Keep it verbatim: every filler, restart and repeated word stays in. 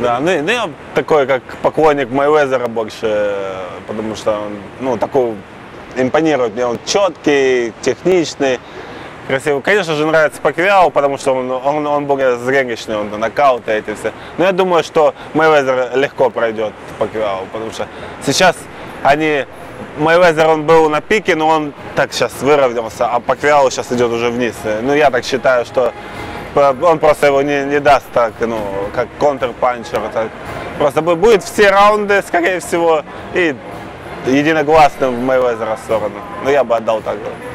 Да, ну, ну я такой, как поклонник Мейвезера больше, потому что он, ну, такой импонирует мне, он четкий, техничный, красивый. Конечно же, нравится Пакьяо, потому что он, он, он более зрелищный, он нокауты эти все. Но я думаю, что Мейвезер легко пройдет Пакьяо, потому что сейчас они, Мейвезер, он был на пике, но он так сейчас выровнялся, а Пакьяо сейчас идет уже вниз. Ну, я так считаю, что он просто его не, не даст так, ну, как контрпанчер. Так. Просто будет все раунды, скорее всего, и единогласно в Мейвезера сторону. Но я бы отдал так.